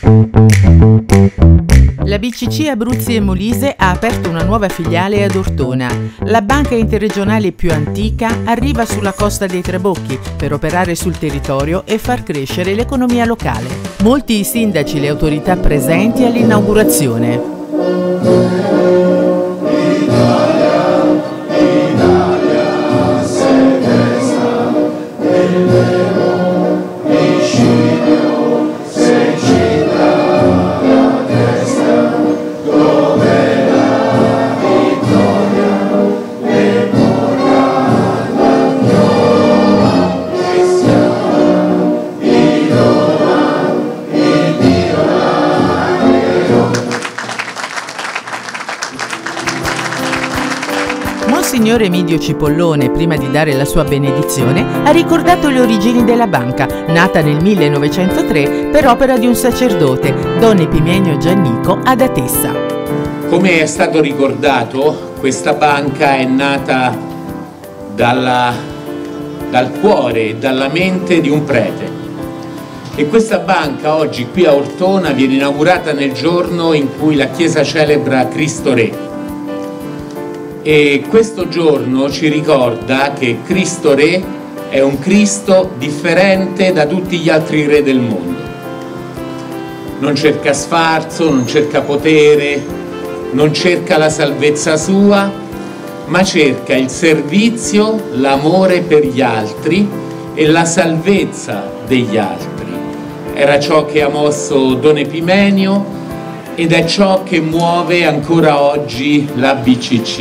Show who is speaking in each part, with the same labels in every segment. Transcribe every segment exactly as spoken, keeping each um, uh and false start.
Speaker 1: La B C C Abruzzi e Molise ha aperto una nuova filiale ad Ortona. La banca interregionale più antica arriva sulla costa dei Trabocchi per operare sul territorio e far crescere l'economia locale. Molti i sindaci e le autorità presenti all'inaugurazione. Monsignor Emidio Cipollone, prima di dare la sua benedizione, ha ricordato le origini della banca, nata nel millenovecentotre per opera di un sacerdote, Don Epimenio Giannico, ad Atessa.
Speaker 2: Come è stato ricordato, questa banca è nata dalla, dal cuore e dalla mente di un prete. E questa banca oggi qui a Ortona viene inaugurata nel giorno in cui la Chiesa celebra Cristo Re. E questo giorno ci ricorda che Cristo Re è un Cristo differente da tutti gli altri re del mondo. Non cerca sfarzo, non cerca potere, non cerca la salvezza sua, ma cerca il servizio, l'amore per gli altri e la salvezza degli altri. Era ciò che ha mosso Don Epimenio ed è ciò che muove ancora oggi la B C C.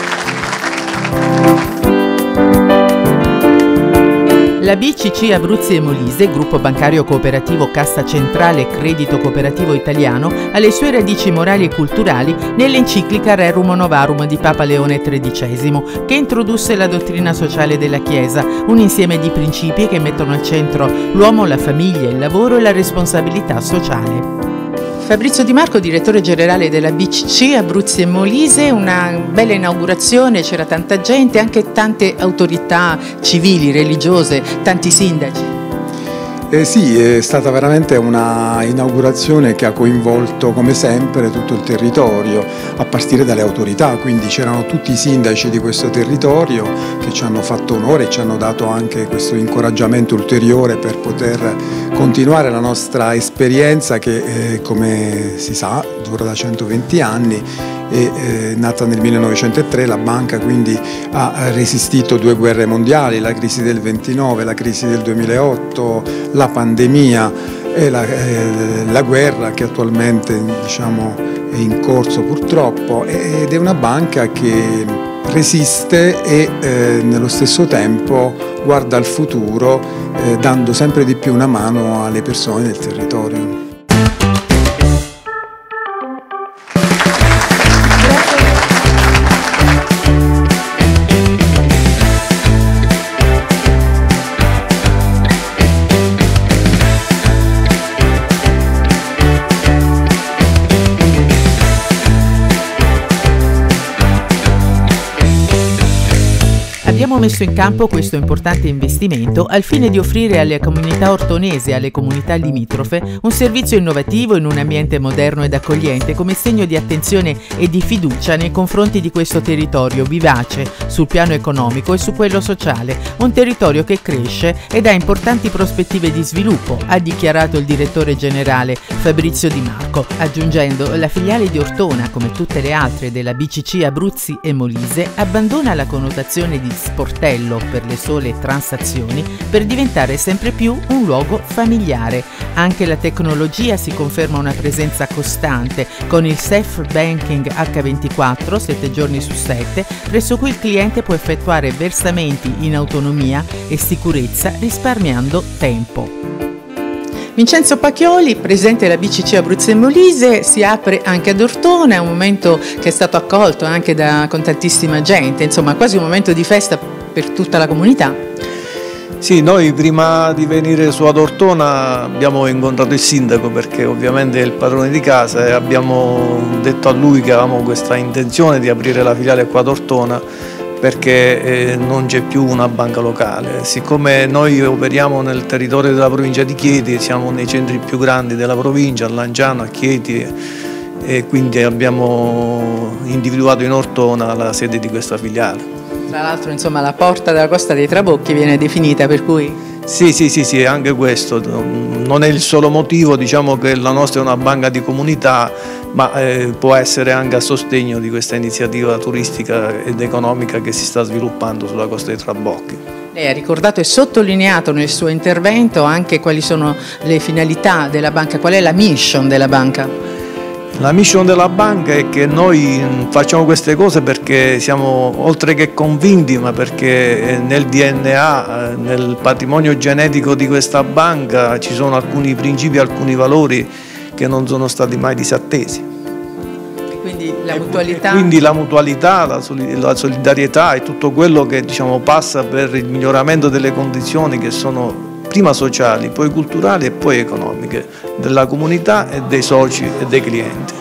Speaker 1: La B C C Abruzzi e Molise, gruppo bancario cooperativo Cassa Centrale Credito Cooperativo Italiano, ha le sue radici morali e culturali nell'enciclica Rerum Novarum di Papa Leone tredicesimo, che introdusse la dottrina sociale della Chiesa, un insieme di principi che mettono al centro l'uomo, la famiglia, il lavoro e la responsabilità sociale. Fabrizio Di Marco, direttore generale della B C C Abruzzi e Molise, una bella inaugurazione, c'era tanta gente, anche tante autorità civili, religiose, tanti sindaci.
Speaker 3: Eh sì, è stata veramente una inaugurazione che ha coinvolto come sempre tutto il territorio, a partire dalle autorità, quindi c'erano tutti i sindaci di questo territorio che ci hanno fatto onore e ci hanno dato anche questo incoraggiamento ulteriore per poter continuare la nostra esperienza che, eh, come si sa, dura da centoventi anni. È eh, nata nel millenovecentotre, la banca quindi ha resistito due guerre mondiali, la crisi del ventinove, la crisi del duemilaotto, la pandemia e la, eh, la guerra che attualmente diciamo, è in corso purtroppo, ed è una banca che resiste e eh, nello stesso tempo guarda al futuro eh, dando sempre di più una mano alle persone del territorio.
Speaker 1: Abbiamo messo in campo questo importante investimento al fine di offrire alle comunità ortonesi e alle comunità limitrofe un servizio innovativo in un ambiente moderno ed accogliente come segno di attenzione e di fiducia nei confronti di questo territorio vivace sul piano economico e su quello sociale, un territorio che cresce ed ha importanti prospettive di sviluppo, ha dichiarato il direttore generale Fabrizio Di Marco, aggiungendo: la filiale di Ortona, come tutte le altre della B C C Abruzzi e Molise, abbandona la connotazione di sportello per le sole transazioni per diventare sempre più un luogo familiare. Anche la tecnologia si conferma una presenza costante con il Safe Banking acca ventiquattro, sette giorni su sette, presso cui il cliente può effettuare versamenti in autonomia e sicurezza risparmiando tempo. Vincenzo Pacchioli, presidente della B C C Abruzzi e Molise, si apre anche ad Ortona, è un momento che è stato accolto anche da, con tantissima gente, insomma quasi un momento di festa per tutta la comunità.
Speaker 4: Sì, noi prima di venire su ad Ortona abbiamo incontrato il sindaco perché ovviamente è il padrone di casa e abbiamo detto a lui che avevamo questa intenzione di aprire la filiale qua ad Ortona perché eh, non c'è più una banca locale. Siccome noi operiamo nel territorio della provincia di Chieti, siamo nei centri più grandi della provincia, a Lanciano, a Chieti, e quindi abbiamo individuato in Ortona la sede di questa filiale.
Speaker 1: Tra l'altro, insomma, la porta della Costa dei Trabocchi viene definita, per cui...
Speaker 4: Sì, sì, sì, sì, anche questo. Non è il solo motivo, diciamo che la nostra è una banca di comunità, ma eh, può essere anche a sostegno di questa iniziativa turistica ed economica che si sta sviluppando sulla Costa dei Trabocchi.
Speaker 1: Lei ha ricordato e sottolineato nel suo intervento anche quali sono le finalità della banca, qual è la mission della banca?
Speaker 4: La mission della banca è che noi facciamo queste cose perché siamo oltre che convinti, ma perché nel D N A, nel patrimonio genetico di questa banca ci sono alcuni principi, alcuni valori che non sono stati mai disattesi.
Speaker 1: E quindi la mutualità?
Speaker 4: E quindi la mutualità, la solidarietà e tutto quello che, diciamo, passa per il miglioramento delle condizioni che sono prima sociali, poi culturali e poi economiche, della comunità e dei soci e dei clienti.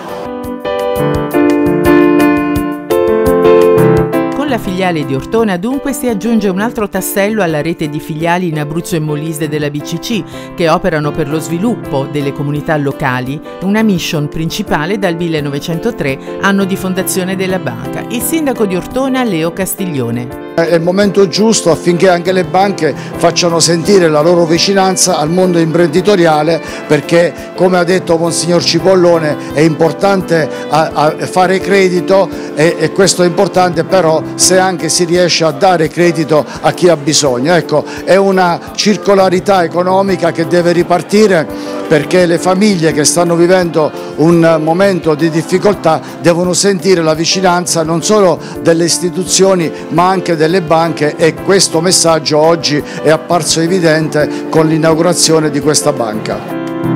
Speaker 1: Con la filiale di Ortona dunque si aggiunge un altro tassello alla rete di filiali in Abruzzo e Molise della B C C, che operano per lo sviluppo delle comunità locali, una mission principale dal millenovecentotre, anno di fondazione della banca. Il sindaco di Ortona, Leo Castiglione.
Speaker 5: È il momento giusto affinché anche le banche facciano sentire la loro vicinanza al mondo imprenditoriale, perché, come ha detto Monsignor Cipollone, è importante a, a fare credito e, e questo è importante però se anche si riesce a dare credito a chi ha bisogno. Ecco, è una circolarità economica che deve ripartire, perché le famiglie che stanno vivendo un momento di difficoltà devono sentire la vicinanza non solo delle istituzioni ma anche delle banche, e questo messaggio oggi è apparso evidente con l'inaugurazione di questa banca.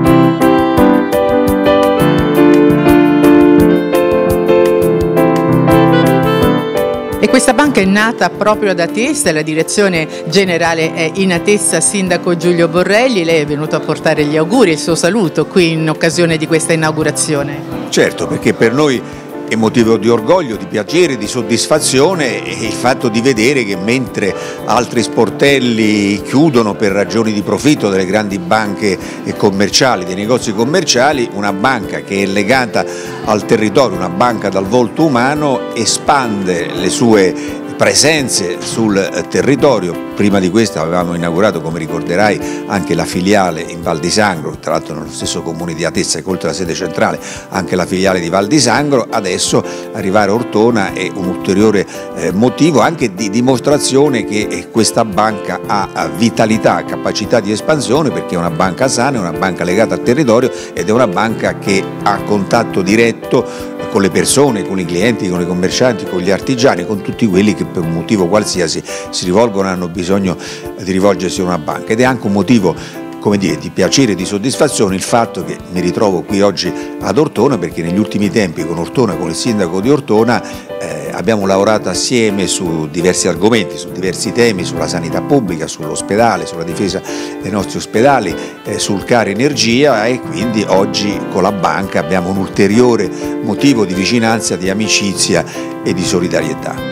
Speaker 1: E questa banca è nata proprio da Atessa, la direzione generale è in Atessa, sindaco Giulio Borrelli. Lei è venuto a portare gli auguri e il suo saluto qui in occasione di questa inaugurazione.
Speaker 6: Certo, perché per noi è motivo di orgoglio, di piacere, di soddisfazione il fatto di vedere che mentre altri sportelli chiudono per ragioni di profitto delle grandi banche commerciali, dei negozi commerciali, una banca che è legata al territorio, una banca dal volto umano, espande le sue presenze sul territorio. Prima di questo avevamo inaugurato, come ricorderai, anche la filiale in Val di Sangro, tra l'altro nello stesso comune di Atessa, che oltre alla sede centrale anche la filiale di Val di Sangro. Adesso arrivare a Ortona è un ulteriore eh, motivo anche di dimostrazione che eh, questa banca ha, ha vitalità, capacità di espansione, perché è una banca sana, è una banca legata al territorio ed è una banca che ha contatto diretto con le persone, con i clienti, con i commercianti, con gli artigiani, con tutti quelli che per un motivo qualsiasi si rivolgono e hanno bisogno di rivolgersi a una banca. Ed è anche un motivo, come dire, di piacere e di soddisfazione il fatto che mi ritrovo qui oggi ad Ortona, perché negli ultimi tempi con Ortona, con il sindaco di Ortona, eh, abbiamo lavorato assieme su diversi argomenti, su diversi temi, sulla sanità pubblica, sull'ospedale, sulla difesa dei nostri ospedali, eh, sul caro energia, e quindi oggi con la banca abbiamo un ulteriore motivo di vicinanza, di amicizia e di solidarietà.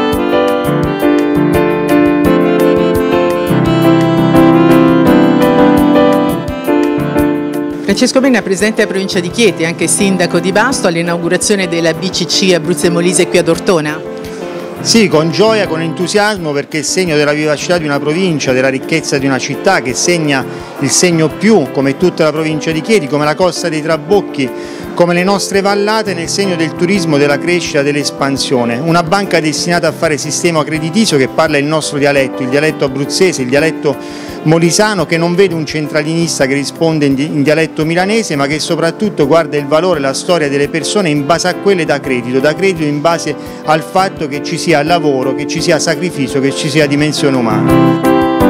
Speaker 1: Francesco Menna, presidente della provincia di Chieti, anche sindaco di Basto, all'inaugurazione della B C C Abruzzo e Molise qui ad Ortona.
Speaker 7: Sì, con gioia, con entusiasmo, perché è segno della vivacità di una provincia, della ricchezza di una città che segna il segno più, come tutta la provincia di Chieti, come la Costa dei Trabocchi, come le nostre vallate, nel segno del turismo, della crescita, dell'espansione. Una banca destinata a fare sistema creditizio che parla il nostro dialetto, il dialetto abruzzese, il dialetto molisano, che non vede un centralinista che risponde in dialetto milanese, ma che soprattutto guarda il valore, la storia delle persone in base a quelle da credito, da credito in base al fatto che ci sia lavoro, che ci sia sacrificio, che ci sia dimensione umana.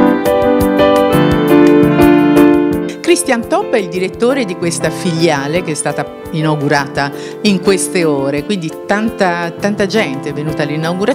Speaker 1: Cristian Topp è il direttore di questa filiale che è stata inaugurata in queste ore, quindi tanta, tanta gente è venuta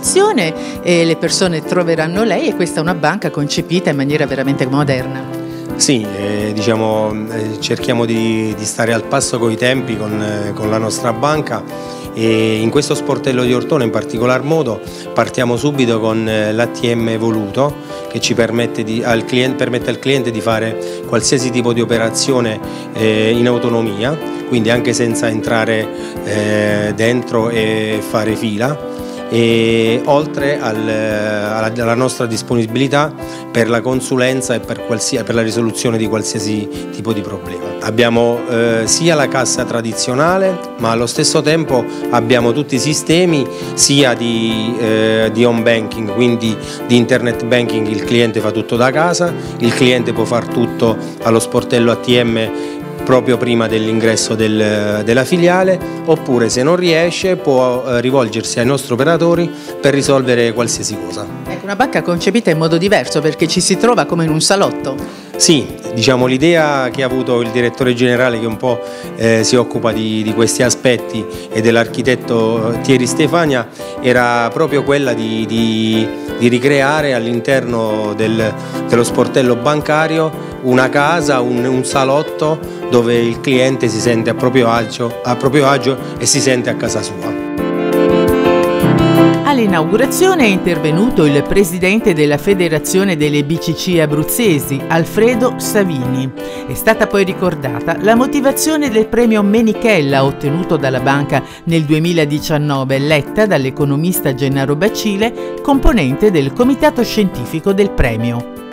Speaker 1: all'inaugurazione e le persone troveranno lei, e questa è una banca concepita in maniera veramente moderna.
Speaker 8: Sì, eh, diciamo, eh, cerchiamo di, di stare al passo coi tempi con, eh, con la nostra banca, e in questo sportello di Ortona in particolar modo partiamo subito con eh, l'A T M evoluto, che ci permette, di, al cliente, permette al cliente di fare qualsiasi tipo di operazione eh, in autonomia, quindi anche senza entrare eh, dentro e fare fila. E oltre al, alla nostra disponibilità per la consulenza e per, per la risoluzione di qualsiasi tipo di problema. Abbiamo eh, sia la cassa tradizionale, ma allo stesso tempo abbiamo tutti i sistemi sia di, eh, di home banking, quindi di internet banking. Il cliente fa tutto da casa, il cliente può far tutto allo sportello A T M proprio prima dell'ingresso del, della filiale, oppure se non riesce può eh, rivolgersi ai nostri operatori per risolvere qualsiasi cosa.
Speaker 1: Ecco, una banca concepita in modo diverso, perché ci si trova come in un salotto.
Speaker 8: Sì, diciamo l'idea che ha avuto il direttore generale, che un po' eh, si occupa di, di questi aspetti, e dell'architetto Thierry Stefania, era proprio quella di, di, di ricreare all'interno del, dello sportello bancario una casa, un, un salotto dove il cliente si sente a proprio agio, a proprio agio e si sente a casa sua.
Speaker 1: All'inaugurazione è intervenuto il presidente della Federazione delle B C C abruzzesi, Alfredo Savini. È stata poi ricordata la motivazione del premio Menichella ottenuto dalla banca nel duemiladiciannove, letta dall'economista Gennaro Bacile, componente del comitato scientifico del premio.